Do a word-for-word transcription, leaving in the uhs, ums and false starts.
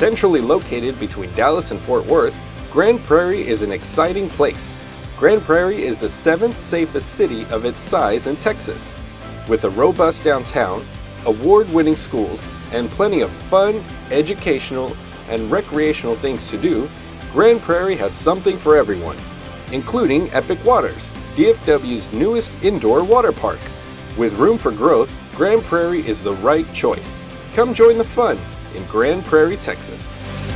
Centrally located between Dallas and Fort Worth, Grand Prairie is an exciting place. Grand Prairie is the seventh safest city of its size in Texas. With a robust downtown, award-winning schools, and plenty of fun, educational, and recreational things to do, Grand Prairie has something for everyone, including Epic Waters, D F W's newest indoor water park. With room for growth, Grand Prairie is the right choice. Come join the fun in Grand Prairie, Texas.